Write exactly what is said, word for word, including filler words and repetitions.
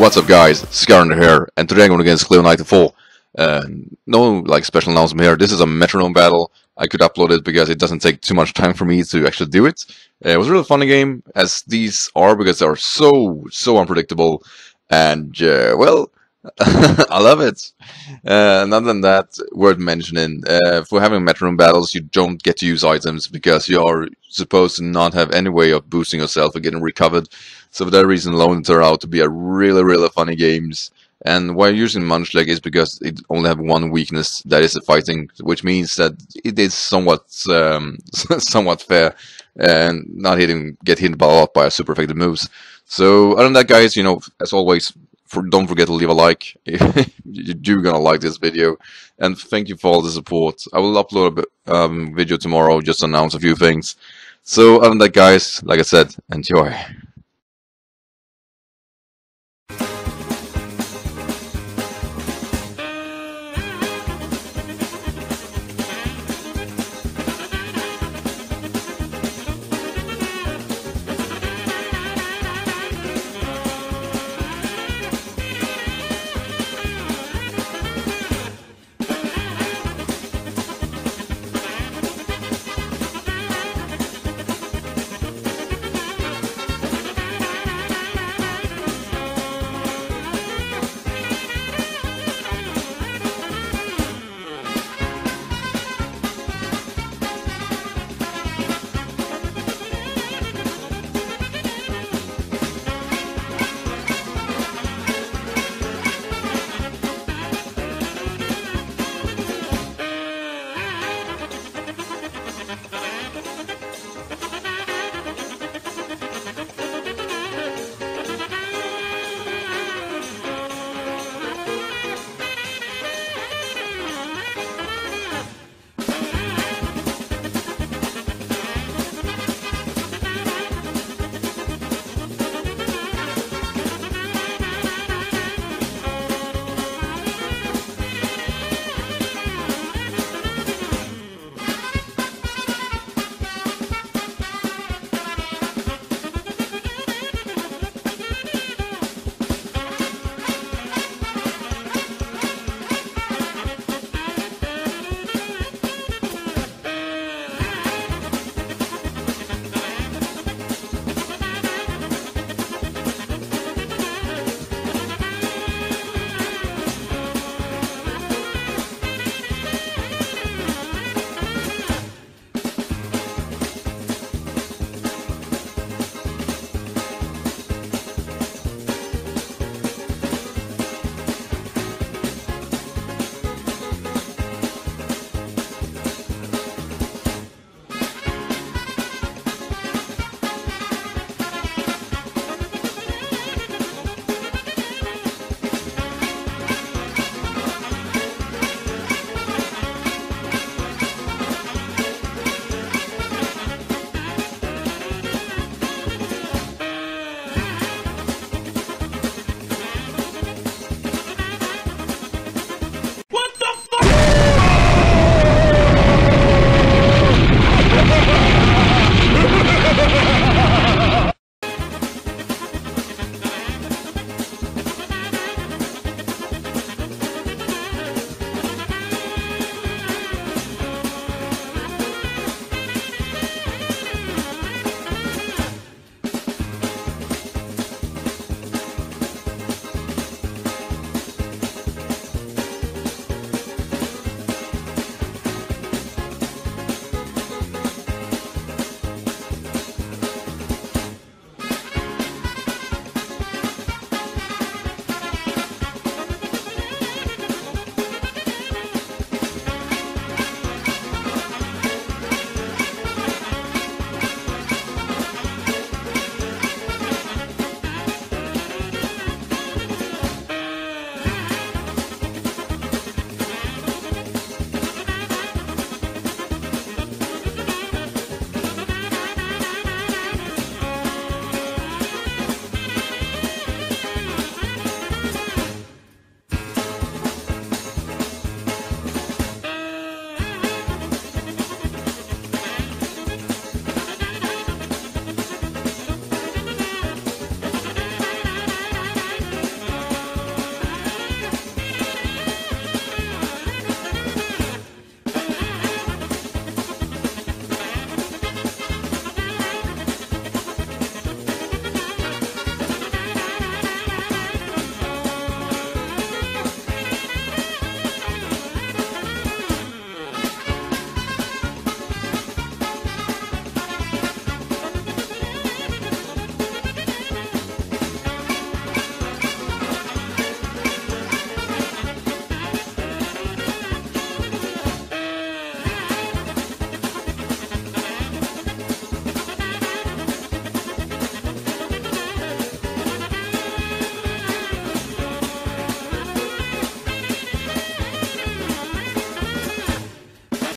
What's up, guys? Scar here, and today I'm going against Cleo ninety-four. Uh, no like special announcement here. This is a metronome battle. I could upload it because it doesn't take too much time for me to actually do it. Uh, it was a really funny game, as these are, because they are so so unpredictable, and uh, well, I love it. Uh, and other than that, worth mentioning, uh, for having metronome battles, you don't get to use items because you are supposed to not have any way of boosting yourself or getting recovered. So for that reason alone, it turned out to be a really, really funny games. And why using Munchlack is because it only have one weakness, that is the fighting, which means that it is somewhat um, somewhat fair and not hitting get hit by a lot by super effective moves. So other than that, guys, you know, as always, for, don't forget to leave a like if you do gonna like this video, and thank you for all the support. I will upload a um, video tomorrow just to announce a few things. So other than that, guys, like I said, enjoy.